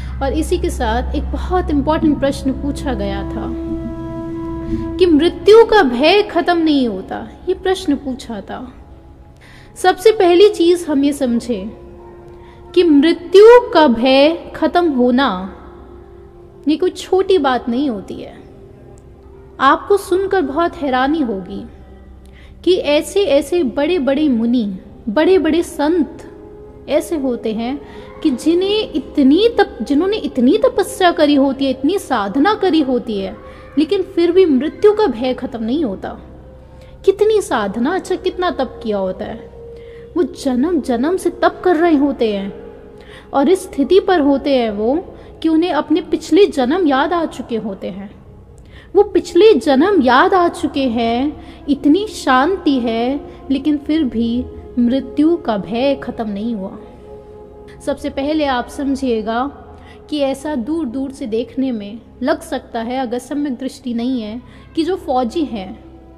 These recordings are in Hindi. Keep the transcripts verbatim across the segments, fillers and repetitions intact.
और इसी के साथ एक बहुत इंपॉर्टेंट प्रश्न पूछा गया था कि मृत्यु का भय खत्म नहीं होता, ये प्रश्न पूछा था। सबसे पहली चीज हम ये समझे कि मृत्यु का भय खत्म होना ये कोई छोटी बात नहीं होती है। आपको सुनकर बहुत हैरानी होगी कि ऐसे ऐसे बड़े बड़े मुनि, बड़े बड़े संत ऐसे होते हैं कि जिन्हें इतनी तप जिन्होंने इतनी तपस्या करी होती है, इतनी साधना करी होती है, लेकिन फिर भी मृत्यु का भय खत्म नहीं होता। कितनी साधना, अच्छा कितना तप किया होता है, वो जन्म जन्म से तप कर रहे होते हैं और इस स्थिति पर होते हैं वो कि उन्हें अपने पिछले जन्म याद आ चुके होते हैं। वो पिछले जन्म याद आ चुके हैं, इतनी शांति है, लेकिन फिर भी मृत्यु का भय खत्म नहीं हुआ। सबसे पहले आप समझिएगा कि ऐसा दूर दूर से देखने में लग सकता है, अगर सम्यक दृष्टि नहीं है, कि जो फौजी हैं,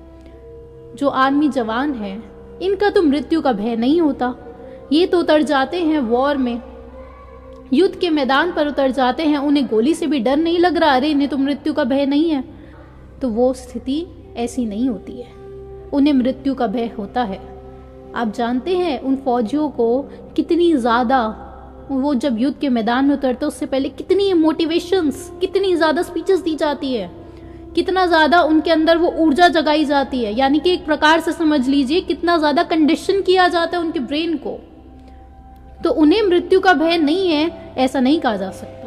जो आर्मी जवान हैं, इनका तो मृत्यु का भय नहीं होता। ये तो उतर जाते हैं वॉर में, युद्ध के मैदान पर उतर जाते हैं, उन्हें गोली से भी डर नहीं लग रहा, अरे इन्हें तो मृत्यु का भय नहीं है। तो वो स्थिति ऐसी नहीं होती है, उन्हें मृत्यु का भय होता है। आप जानते हैं उन फौजियों को कितनी ज़्यादा, वो जब युद्ध के मैदान में उतरते उससे पहले कितनी मोटिवेशंस, कितनी ज़्यादा स्पीचेस दी जाती है, कितना ज़्यादा उनके अंदर वो ऊर्जा जगाई जाती है। यानी कि एक प्रकार से समझ लीजिए कितना ज़्यादा कंडीशन किया जाता है उनके ब्रेन को। तो उन्हें मृत्यु का भय नहीं है ऐसा नहीं कहा जा सकता।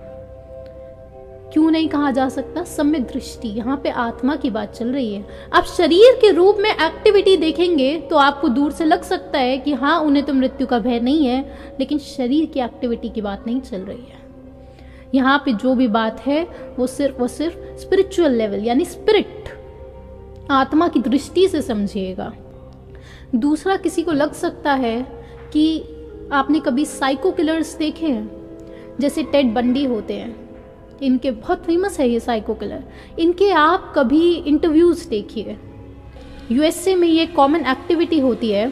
क्यों नहीं कहा जा सकता? सम्यक दृष्टि, यहाँ पे आत्मा की बात चल रही है। आप शरीर के रूप में एक्टिविटी देखेंगे तो आपको दूर से लग सकता है कि हाँ उन्हें तो मृत्यु का भय नहीं है, लेकिन शरीर की एक्टिविटी की बात नहीं चल रही है। यहाँ पे जो भी बात है वो सिर्फ वो सिर्फ स्पिरिचुअल लेवल यानी स्पिरिट, आत्मा की दृष्टि से समझिएगा। दूसरा, किसी को लग सकता है कि आपने कभी साइको किलर्स देखे हैं, जैसे टेड बंडी होते हैं, इनके बहुत फेमस है ये साइको किलर, इनके आप कभी इंटरव्यूज देखिए। यूएसए में ये कॉमन एक्टिविटी होती है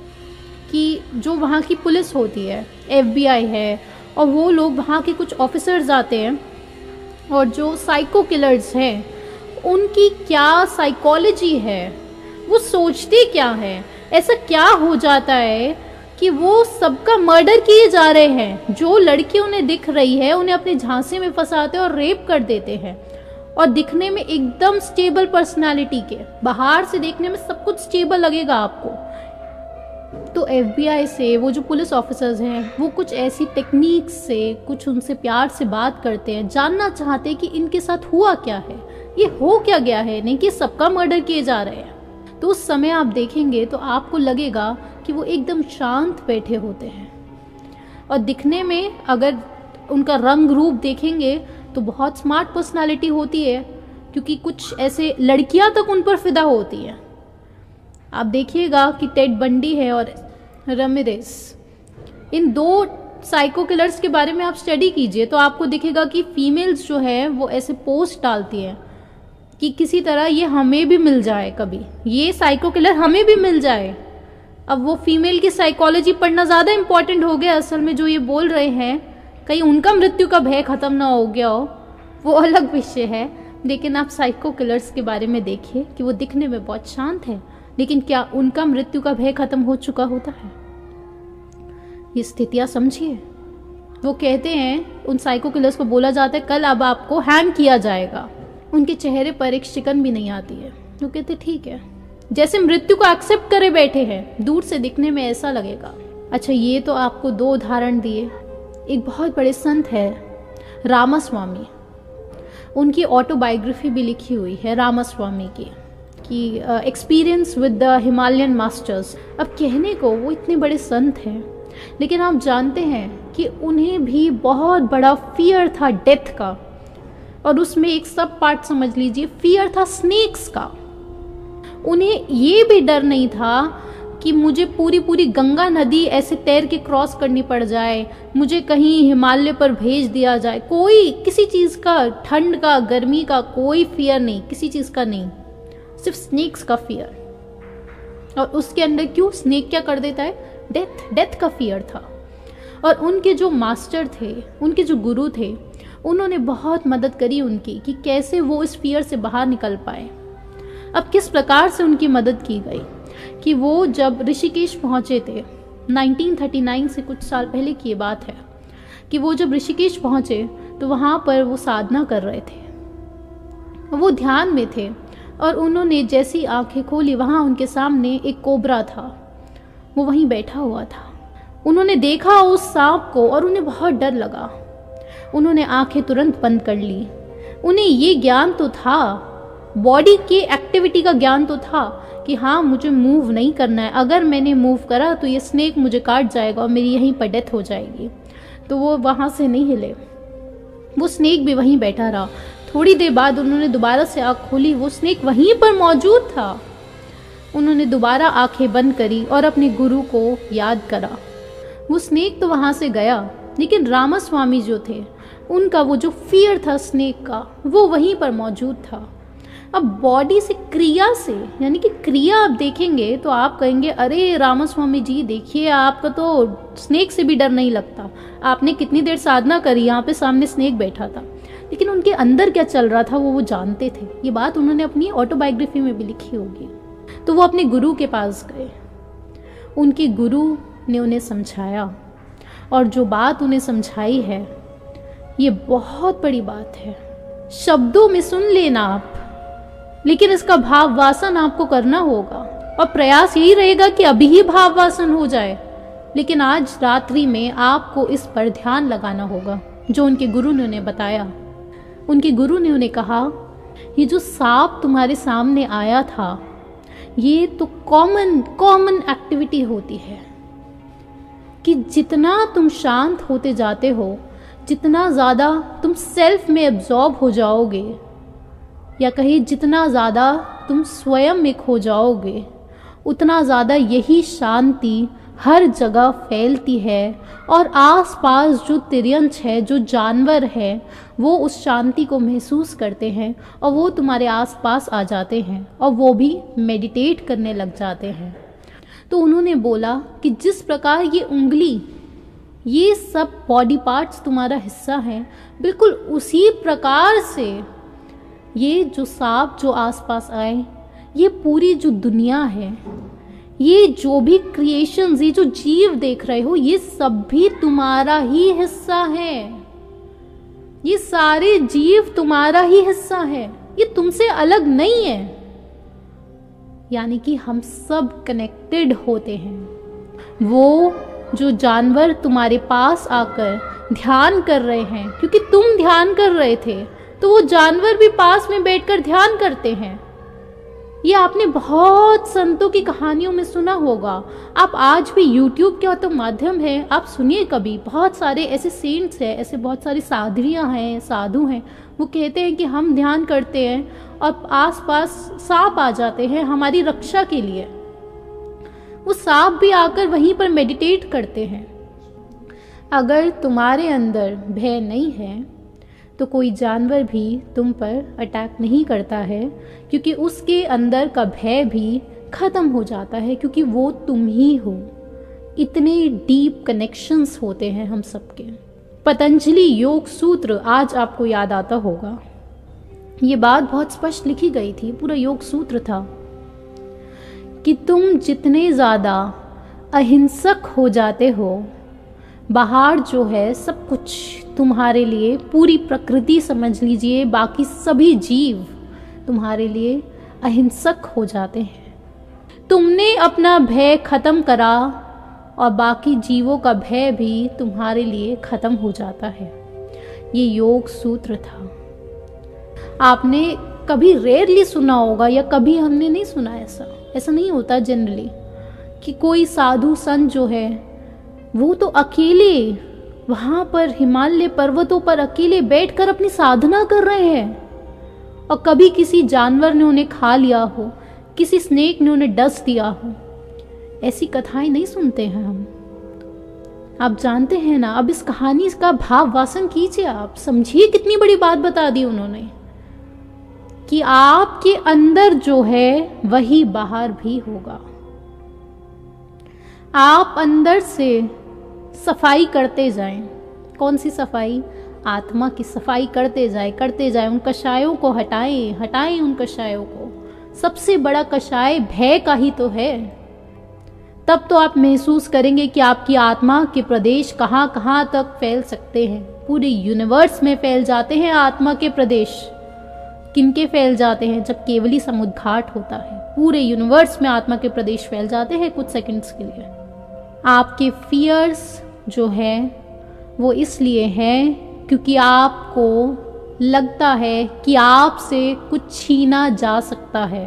कि जो वहाँ की पुलिस होती है, एफबीआई है, और वो लोग वहाँ के कुछ ऑफिसर्स आते हैं और जो साइको किलर्स हैं उनकी क्या साइकोलॉजी है, वो सोचते क्या है, ऐसा क्या हो जाता है कि वो सबका मर्डर किए जा रहे हैं। जो लड़की उन्हें दिख रही है उन्हें अपने झांसे में फंसाते और रेप कर देते हैं, और दिखने में एकदम स्टेबल पर्सनालिटी के, बाहर से देखने में सब कुछ स्टेबल लगेगा आपको। तो एफबीआई से वो जो पुलिस ऑफिसर्स हैं वो कुछ ऐसी टेक्निक से, कुछ उनसे प्यार से बात करते हैं, जानना चाहते हैं कि इनके साथ हुआ क्या है, ये हो क्या गया है, नहीं कि सबका मर्डर किए जा रहे हैं। तो उस समय आप देखेंगे तो आपको लगेगा कि वो एकदम शांत बैठे होते हैं, और दिखने में अगर उनका रंग रूप देखेंगे तो बहुत स्मार्ट पर्सनालिटी होती है, क्योंकि कुछ ऐसे लड़कियां तक उन पर फिदा होती हैं। आप देखिएगा कि टेड बंडी है और रमिरेस, इन दो साइको किलर्स के बारे में आप स्टडी कीजिए तो आपको दिखेगा कि फीमेल्स जो है वो ऐसे पोस्ट डालती हैं कि किसी तरह ये हमें भी मिल जाए, कभी ये साइको किलर हमें भी मिल जाए। अब वो फीमेल की साइकोलॉजी पढ़ना ज़्यादा इंपॉर्टेंट हो गया असल में। जो ये बोल रहे हैं कहीं उनका मृत्यु का भय खत्म ना हो गया हो, वो अलग विषय है। लेकिन आप साइको किलर्स के बारे में देखिए कि वो दिखने में बहुत शांत है, लेकिन क्या उनका मृत्यु का भय खत्म हो चुका होता है? ये स्थितियां समझिए। वो कहते हैं, उन साइको किलर्स को बोला जाता है कल अब आपको हैंग किया जाएगा। उनके चेहरे पर एक शिकन भी नहीं आती है। वो कहते ठीक है, जैसे मृत्यु को एक्सेप्ट करे बैठे हैं। दूर से दिखने में ऐसा लगेगा। अच्छा, ये तो आपको दो उदाहरण दिए। एक बहुत बड़े संत है रामास्वामी, उनकी ऑटोबायोग्राफी भी लिखी हुई है रामास्वामी की, कि experience with the Himalayan masters. अब कहने को वो इतने बड़े संत हैं, लेकिन आप जानते हैं कि उन्हें भी बहुत बड़ा फियर था डेथ का, और उसमें एक सब पार्ट समझ लीजिए फियर था स्नेक्स का। उन्हें ये भी डर नहीं था कि मुझे पूरी पूरी गंगा नदी ऐसे तैर के क्रॉस करनी पड़ जाए, मुझे कहीं हिमालय पर भेज दिया जाए। कोई किसी चीज का, ठंड का, गर्मी का कोई फियर नहीं, किसी चीज का नहीं, सिर्फ स्नेक्स का फियर। और उसके अंदर क्यों? स्नेक क्या कर देता है? डेथ, डेथ का फियर था। और उनके जो मास्टर थे, उनके जो गुरु थे, उन्होंने बहुत मदद करी उनकी कि कैसे वो इस फियर से बाहर निकल पाए। अब किस प्रकार से उनकी मदद की गई कि वो जब ऋषिकेश पहुँचे थे, नाइनटीन थर्टी नाइन से कुछ साल पहले की ये बात है, कि वो जब ऋषिकेश पहुँचे तो वहाँ पर वो साधना कर रहे थे, वो ध्यान में थे, और उन्होंने जैसी आंखें खोली वहाँ उनके सामने एक कोबरा था, वो वहीं बैठा हुआ था। उन्होंने देखा उस सांप को और उन्हें बहुत डर लगा। उन्होंने आंखें तुरंत बंद कर ली। उन्हें ये ज्ञान तो था, बॉडी की एक्टिविटी का ज्ञान तो था कि हाँ मुझे मूव नहीं करना है, अगर मैंने मूव करा तो ये स्नेक मुझे काट जाएगा और मेरी यहीं पर डेथ हो जाएगी। तो वो वहाँ से नहीं हिले, वो स्नेक भी वहीं बैठा रहा। थोड़ी देर बाद उन्होंने दोबारा से आँख खोली, वो स्नेक वहीं पर मौजूद था। उन्होंने दोबारा आंखें बंद करी और अपने गुरु को याद करा। वो स्नेक तो वहाँ से गया, लेकिन रामास्वामी जो थे, उनका वो जो फियर था स्नेक का, वो वहीं पर मौजूद था। अब बॉडी से, क्रिया से, यानी कि क्रिया आप देखेंगे तो आप कहेंगे अरे रामास्वामी जी देखिए, आपका तो स्नेक से भी डर नहीं लगता, आपने कितनी देर साधना करी, यहाँ पे सामने स्नेक बैठा था। लेकिन उनके अंदर क्या चल रहा था वो वो जानते थे। ये बात उन्होंने अपनी ऑटोबायोग्राफी में भी लिखी होगी। तो वो अपने गुरु के पास गए, उनके गुरु ने उन्हें समझाया, और जो बात उन्हें समझाई है ये बहुत बड़ी बात है। शब्दों में सुन लेना आप, लेकिन इसका भाव वासन आपको करना होगा, और प्रयास यही रहेगा कि अभी ही भाव वासन हो जाए। लेकिन आज रात्रि में आपको इस पर ध्यान लगाना होगा, जो उनके गुरु ने उन्हें बताया। उनके गुरु ने उन्हें कहा, ये जो सांप तुम्हारे सामने आया था, ये तो कॉमन कॉमन एक्टिविटी होती है कि जितना तुम शांत होते जाते हो, जितना ज़्यादा तुम सेल्फ में एब्जॉर्ब हो जाओगे, या कहीं जितना ज़्यादा तुम स्वयं में खो जाओगे, उतना ज़्यादा यही शांति हर जगह फैलती है, और आसपास जो तिर्यंच है, जो जानवर है, वो उस शांति को महसूस करते हैं और वो तुम्हारे आसपास आ जाते हैं और वो भी मेडिटेट करने लग जाते हैं। तो उन्होंने बोला कि जिस प्रकार ये उंगली, ये सब बॉडी पार्ट्स तुम्हारा हिस्सा है, बिल्कुल उसी प्रकार से ये जो सांप जो आसपास आए, ये पूरी जो दुनिया है, ये जो भी क्रिएशंस, ये जो जीव देख रहे हो, ये सब भी तुम्हारा ही हिस्सा है। ये सारे जीव तुम्हारा ही हिस्सा है, ये तुमसे अलग नहीं है। यानी कि हम सब कनेक्टेड होते हैं। वो जो जानवर तुम्हारे पास आकर ध्यान कर रहे हैं, क्योंकि तुम ध्यान कर रहे थे, तो वो जानवर भी पास में बैठकर ध्यान करते हैं। ये आपने बहुत संतों की कहानियों में सुना होगा। आप आज भी YouTube का तो माध्यम है, आप सुनिए कभी, बहुत सारे ऐसे सेंट्स हैं, ऐसे बहुत सारी साध्वियाँ हैं, साधु हैं, वो कहते हैं कि हम ध्यान करते हैं और आसपास सांप आ जाते हैं हमारी रक्षा के लिए। वो सांप भी आकर वहीं पर मेडिटेट करते हैं। अगर तुम्हारे अंदर भय नहीं है तो कोई जानवर भी तुम पर अटैक नहीं करता है, क्योंकि उसके अंदर का भय भी खत्म हो जाता है, क्योंकि वो तुम ही हो। इतने डीप कनेक्शंस होते हैं हम सबके। पतंजलि योग सूत्र आज आपको याद आता होगा। ये बात बहुत स्पष्ट लिखी गई थी, पूरा योग सूत्र था कि तुम जितने ज़्यादा अहिंसक हो जाते हो, बाहर जो है सब कुछ तुम्हारे लिए, पूरी प्रकृति समझ लीजिए, बाकी सभी जीव तुम्हारे लिए अहिंसक हो जाते हैं। तुमने अपना भय खत्म करा और बाकी जीवों का भय भी तुम्हारे लिए खत्म हो जाता है। ये योग सूत्र था। आपने कभी रेयरली सुना होगा, या कभी हमने नहीं सुना, ऐसा ऐसा नहीं होता जनरली, कि कोई साधु संत जो है वो तो अकेले वहाँ पर हिमालय पर्वतों पर अकेले बैठकर अपनी साधना कर रहे हैं, और कभी किसी जानवर ने उन्हें खा लिया हो, किसी स्नेक ने उन्हें डस दिया हो। ऐसी कथाएं नहीं सुनते हैं हम। आप जानते हैं ना। अब इस कहानी का भाव वासन कीजिए, आप समझिए कितनी बड़ी बात बता दी उन्होंने, कि आपके अंदर जो है वही बाहर भी होगा। आप अंदर से सफाई करते जाएं। कौन सी सफाई? आत्मा की सफाई करते जाए करते जाए उन कषायों को हटाएं हटाएं उन कषायों को। सबसे बड़ा कषाय भय का ही तो है। तब तो आप महसूस करेंगे कि आपकी आत्मा के प्रदेश कहाँ कहाँ तक फैल सकते हैं। पूरे यूनिवर्स में फैल जाते हैं आत्मा के प्रदेश। किनके फैल जाते हैं? जब केवली समुद्घाट होता है, पूरे यूनिवर्स में आत्मा के प्रदेश फैल जाते हैं कुछ सेकंड्स के लिए। आपके फियर्स जो है वो इसलिए हैं क्योंकि आपको लगता है कि आपसे कुछ छीना जा सकता है।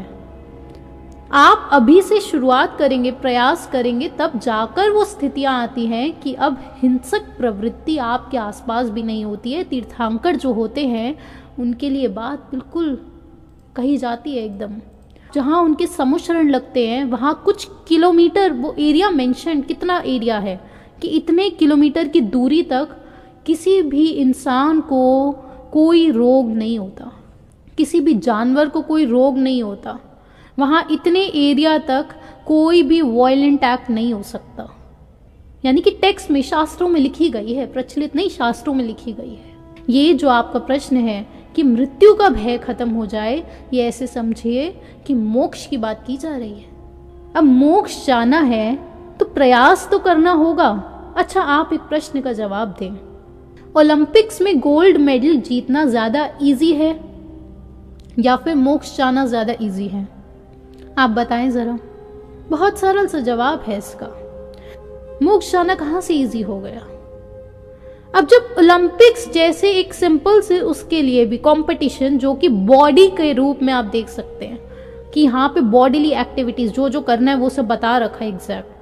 आप अभी से शुरुआत करेंगे, प्रयास करेंगे, तब जाकर वो स्थितियां आती हैं कि अब हिंसक प्रवृत्ति आपके आसपास भी नहीं होती है। तीर्थंकर जो होते हैं उनके लिए बात बिल्कुल कही जाती है एकदम। जहाँ उनके समुशरण लगते हैं वहाँ कुछ किलोमीटर, वो एरिया मेंशन, कितना एरिया है कि इतने किलोमीटर की दूरी तक किसी भी इंसान को कोई रोग नहीं होता, किसी भी जानवर को कोई रोग नहीं होता। वहाँ इतने एरिया तक कोई भी वायलेंट एक्ट नहीं हो सकता। यानी कि टेक्स्ट में, शास्त्रों में लिखी गई है, प्रचलित नहीं, शास्त्रों में लिखी गई है। ये जो आपका प्रश्न है कि मृत्यु का भय खत्म हो जाए, ये ऐसे समझिए कि मोक्ष की बात की जा रही है। अब मोक्ष जाना है तो प्रयास तो करना होगा। अच्छा, आप एक प्रश्न का जवाब दें। ओलंपिक्स में गोल्ड मेडल जीतना ज्यादा इजी है या फिर मोक्ष जाना ज्यादा इजी है? आप बताएं जरा। बहुत सरल सा जवाब है इसका। मोक्ष जाना कहां से इजी हो गया? अब जब ओलंपिक्स जैसे एक सिंपल से, उसके लिए भी कंपटीशन जो कि बॉडी के रूप में आप देख सकते हैं कि यहाँ पे बॉडीली एक्टिविटीज जो जो करना है वो सब बता रखा है एग्जैक्ट।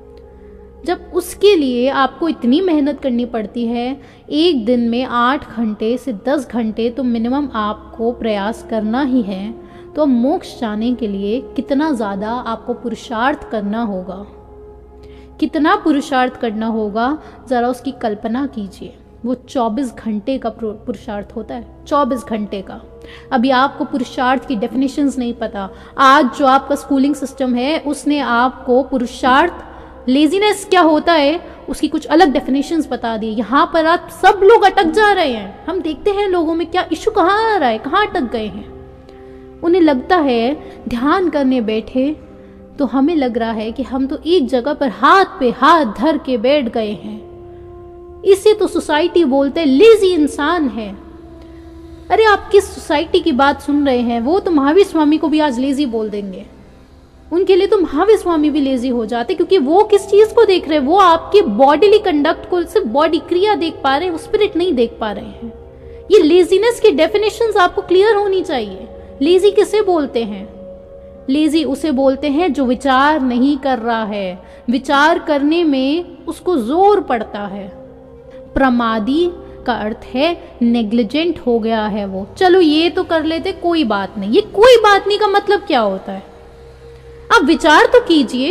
जब उसके लिए आपको इतनी मेहनत करनी पड़ती है, एक दिन में आठ घंटे से दस घंटे तो मिनिमम आपको प्रयास करना ही है, तो मोक्ष जाने के लिए कितना ज़्यादा आपको पुरुषार्थ करना होगा, कितना पुरुषार्थ करना होगा, ज़रा उसकी कल्पना कीजिए। वो चौबीस घंटे का पुरुषार्थ होता है, चौबीस घंटे का। अभी आपको पुरुषार्थ की डेफिनेशंस नहीं पता। आज जो आपका स्कूलिंग सिस्टम है उसने आपको पुरुषार्थ, लेजीनेस क्या होता है, उसकी कुछ अलग डेफिनेशंस बता दी। यहाँ पर आप सब लोग अटक जा रहे हैं। हम देखते हैं लोगों में क्या इशू कहाँ आ रहा है, कहाँ अटक गए हैं। उन्हें लगता है ध्यान करने बैठे तो हमें लग रहा है कि हम तो एक जगह पर हाथ पे हाथ धर के बैठ गए हैं। इसे तो सोसाइटी बोलते हैं लेजी इंसान है। अरे आप किस सोसाइटी की बात सुन रहे हैं? वो तो महावीर स्वामी को भी आज लेजी बोल देंगे। उनके लिए तो महावीर स्वामी भी लेजी हो जाते, क्योंकि वो किस चीज को देख रहे हैं? वो आपके बॉडीली कंडक्ट को, सिर्फ बॉडी क्रिया देख पा रहे हैं, स्पिरिट नहीं देख पा रहे हैं। ये लेजीनेस की डेफिनेशंस आपको क्लियर होनी चाहिए। लेजी किसे बोलते हैं? लेजी उसे बोलते हैं जो विचार नहीं कर रहा है, विचार करने में उसको जोर पड़ता है। प्रमादी का अर्थ है नेग्लिजेंट हो गया है वो। चलो ये तो कर लेते, कोई बात नहीं। ये कोई बात नहीं का मतलब क्या होता है? आप विचार तो कीजिए,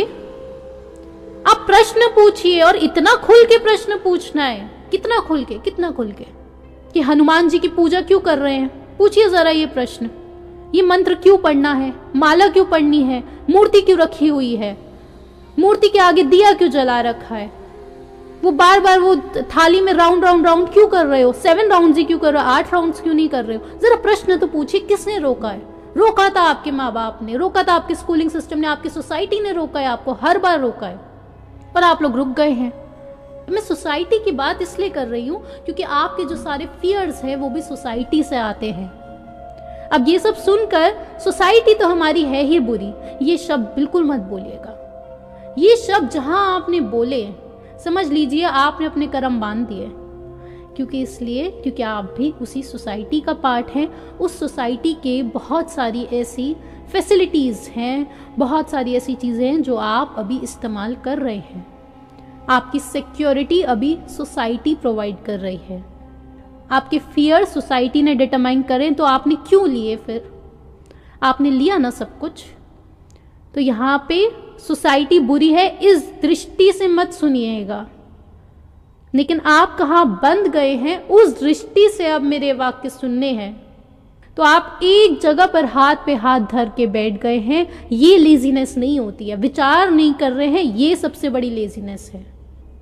आप प्रश्न पूछिए, और इतना खुल के प्रश्न पूछना है। कितना खुल के? कितना खुल के कि हनुमान जी की पूजा क्यों कर रहे हैं? पूछिए जरा ये प्रश्न। ये मंत्र क्यों पढ़ना है? माला क्यों पढ़नी है? मूर्ति क्यों रखी हुई है? मूर्ति के आगे दिया क्यों जला रखा है? वो बार बार वो थाली में राउंड राउंड राउंड क्यों कर रहे हो? सेवन राउंड ही क्यों कर रहे हो? आठ राउंड क्यों नहीं कर रहे हो? जरा प्रश्न तो पूछिए। किसने रोका है? रोका था आपके माँ बाप ने, रोका था आपके स्कूलिंग सिस्टम ने, आपकी सोसाइटी ने रोका है, आपको हर बार रोका है, और आप लोग रुक गए हैं। मैं सोसाइटी की बात इसलिए कर रही हूँ क्योंकि आपके जो सारे फियर्स हैं वो भी सोसाइटी से आते हैं। अब ये सब सुनकर सोसाइटी तो हमारी है ही बुरी, ये शब्द बिल्कुल मत बोलिएगा। ये शब्द जहां आपने बोले, समझ लीजिए आपने अपने कर्म बांध दिए। क्योंकि इसलिए क्योंकि आप भी उसी सोसाइटी का पार्ट हैं। उस सोसाइटी के बहुत सारी ऐसी फैसिलिटीज़ हैं, बहुत सारी ऐसी चीज़ें हैं जो आप अभी इस्तेमाल कर रहे हैं। आपकी सिक्योरिटी अभी सोसाइटी प्रोवाइड कर रही है। आपके फियर सोसाइटी ने डिटरमाइन करें तो आपने क्यों लिए? फिर आपने लिया ना सब कुछ। तो यहाँ पे सोसाइटी बुरी है इस दृष्टि से मत सुनिएगा, लेकिन आप कहाँ बंद गए हैं उस दृष्टि से अब मेरे वाक्य सुनने हैं। तो आप एक जगह पर हाथ पे हाथ धर के बैठ गए हैं। ये लेजीनेस नहीं होती है। विचार नहीं कर रहे हैं, ये सबसे बड़ी लेजीनेस है।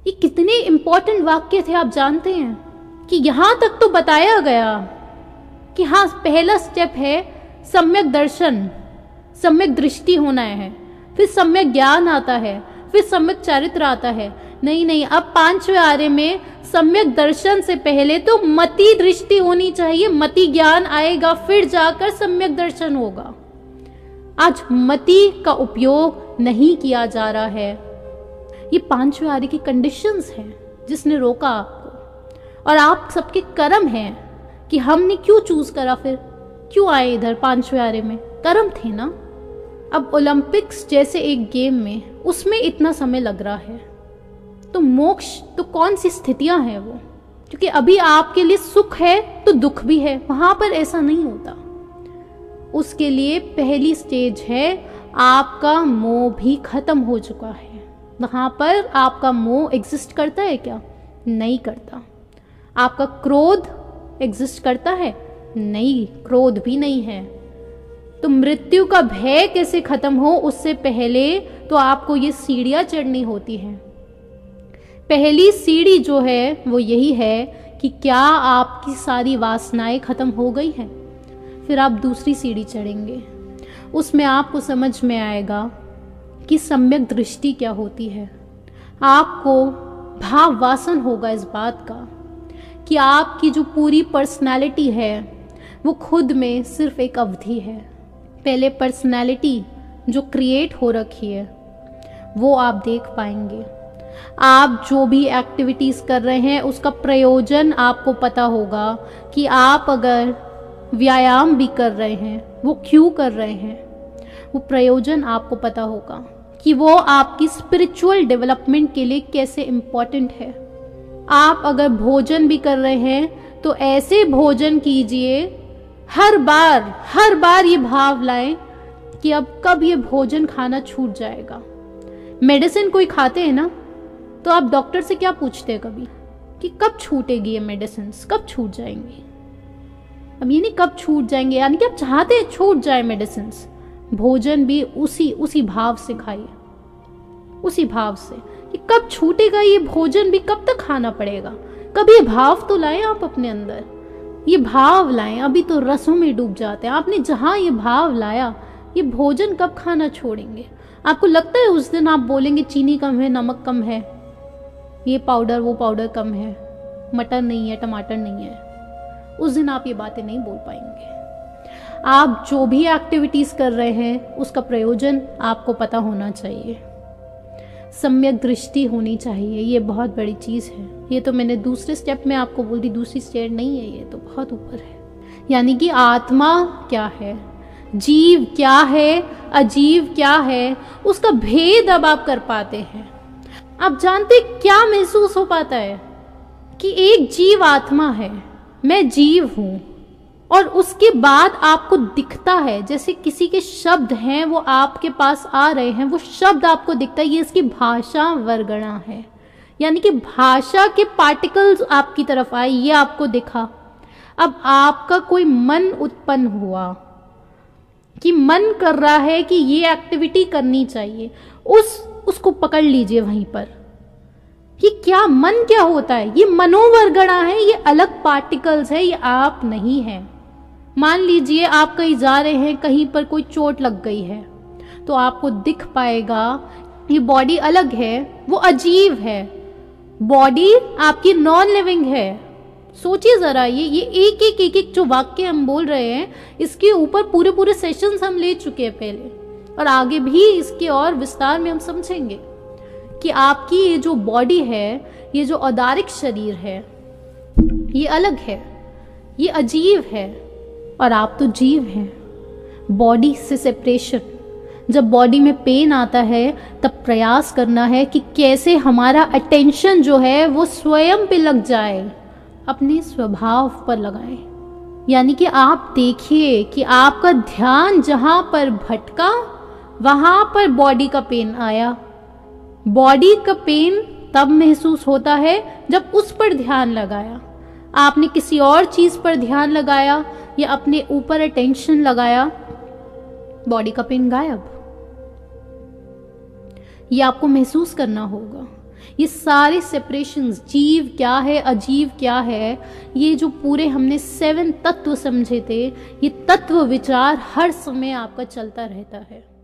ये कितने इंपॉर्टेंट वाक्य थे आप जानते हैं कि यहां तक तो बताया गया कि हाँ, पहला स्टेप है सम्यक दर्शन, सम्यक दृष्टि होना है, फिर सम्यक ज्ञान आता है, फिर सम्यक चरित्र आता है। नहीं नहीं, अब पांचवें आर्य में सम्यक दर्शन से पहले तो मति दृष्टि होनी चाहिए, मति ज्ञान आएगा, फिर जाकर सम्यक दर्शन होगा। आज मति का उपयोग नहीं किया जा रहा है। ये पांचवें आर्य की कंडीशंस हैं जिसने रोका आपको, और आप सबके कर्म हैं कि हमने क्यों चूज करा, फिर क्यों आए इधर पांचवें आर्य में, कर्म थे ना। अब ओलंपिक्स जैसे एक गेम में उसमें इतना समय लग रहा है, तो मोक्ष तो कौन सी स्थितियां हैं वो, क्योंकि अभी आपके लिए सुख है तो दुख भी है, वहां पर ऐसा नहीं होता। उसके लिए पहली स्टेज है आपका मोह भी खत्म हो चुका है। वहां पर आपका मोह एग्जिस्ट करता है क्या? नहीं करता। आपका क्रोध एग्जिस्ट करता है? नहीं, क्रोध भी नहीं है। तो मृत्यु का भय कैसे खत्म हो, उससे पहले तो आपको ये सीढ़ियां चढ़नी होती हैं। पहली सीढ़ी जो है वो यही है कि क्या आपकी सारी वासनाएं खत्म हो गई हैं। फिर आप दूसरी सीढ़ी चढ़ेंगे, उसमें आपको समझ में आएगा कि सम्यक दृष्टि क्या होती है। आपको भाव वासन होगा इस बात का कि आपकी जो पूरी पर्सनालिटी है वो खुद में सिर्फ एक अवधि है। पहले पर्सनालिटी जो क्रिएट हो रखी है वो आप देख पाएंगे। आप जो भी एक्टिविटीज़ कर रहे हैं उसका प्रयोजन आपको पता होगा कि आप अगर व्यायाम भी कर रहे हैं वो क्यों कर रहे हैं, वो प्रयोजन आपको पता होगा कि वो आपकी स्पिरिचुअल डेवलपमेंट के लिए कैसे इम्पोर्टेंट है। आप अगर भोजन भी कर रहे हैं तो ऐसे भोजन कीजिए, हर बार हर बार ये भाव लाएं कि अब कब ये भोजन खाना छूट जाएगा। मेडिसिन कोई खाते हैं ना, तो आप डॉक्टर से क्या पूछते हैं कभी कि कब छूटेगी ये मेडिसिन, कब छूट जाएंगी। अब ये नहीं कब छूट जाएंगे, यानी कि आप चाहते हैं छूट जाए मेडिसिन। भोजन भी उसी उसी भाव से खाइए, उसी भाव से कि कब छूटेगा ये भोजन, भी कब तक खाना पड़ेगा। कभी ये भाव तो लाएं आप अपने अंदर, ये भाव लाएं। अभी तो रसों में डूब जाते हैं। आपने जहां ये भाव लाया, ये भोजन कब खाना छोड़ेंगे। आपको लगता है उस दिन आप बोलेंगे चीनी कम है, नमक कम है, ये पाउडर वो पाउडर कम है, मटर नहीं है, टमाटर नहीं है, उस दिन आप ये बातें नहीं बोल पाएंगे। आप जो भी एक्टिविटीज कर रहे हैं उसका प्रयोजन आपको पता होना चाहिए, सम्यक दृष्टि होनी चाहिए। ये बहुत बड़ी चीज है। ये तो मैंने दूसरे स्टेप में आपको बोल दी, दूसरी स्टेप नहीं है, ये तो बहुत ऊपर है। यानी कि आत्मा क्या है, जीव क्या है, अजीव क्या है, उसका भेद अब आप कर पाते हैं। आप जानते क्या महसूस हो पाता है कि एक जीव आत्मा है, मैं जीव हूं, और उसके बाद आपको दिखता है जैसे किसी के शब्द हैं वो आपके पास आ रहे हैं, वो शब्द आपको दिखता है, ये इसकी भाषा वर्गणा है। यानी कि भाषा के पार्टिकल्स आपकी तरफ आए, ये आपको दिखा। अब आपका कोई मन उत्पन्न हुआ कि मन कर रहा है कि ये एक्टिविटी करनी चाहिए, उस उसको पकड़ लीजिए वहीं पर। ये क्या मन क्या होता है, ये मनोवर्गणा है, ये अलग पार्टिकल्स है, ये आप नहीं है। मान लीजिए आप कहीं जा रहे हैं, कहीं पर कोई चोट लग गई है, तो आपको दिख पाएगा ये बॉडी अलग है, वो अजीब है, बॉडी आपकी नॉन लिविंग है। सोचिए जरा, ये ये एक एक एक एक जो वाक्य हम बोल रहे हैं, इसके ऊपर पूरे पूरे सेशंस हम ले चुके हैं पहले, और आगे भी इसके और विस्तार में हम समझेंगे कि आपकी ये जो बॉडी है, ये जो औदारिक शरीर है, ये अलग है, ये अजीब है, और आप तो जीव हैं। बॉडी से सेपरेशन, जब बॉडी में पेन आता है तब प्रयास करना है कि कैसे हमारा अटेंशन जो है वो स्वयं पे लग जाए, अपने स्वभाव पर लगाएं। यानी कि आप देखिए कि आपका ध्यान जहां पर भटका वहां पर बॉडी का पेन आया। बॉडी का पेन तब महसूस होता है जब उस पर ध्यान लगाया। आपने किसी और चीज पर ध्यान लगाया या अपने ऊपर अटेंशन लगाया, बॉडी का पेन गायब। ये आपको महसूस करना होगा। ये सारे सेपरेशंस, जीव क्या है अजीव क्या है, ये जो पूरे हमने सेवन तत्व समझे थे, ये तत्व विचार हर समय आपका चलता रहता है।